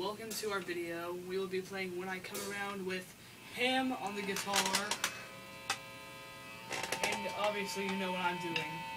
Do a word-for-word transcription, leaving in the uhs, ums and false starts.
welcome to our video. We will be playing When I Come Around with Pam on the guitar. And obviously you know what I'm doing.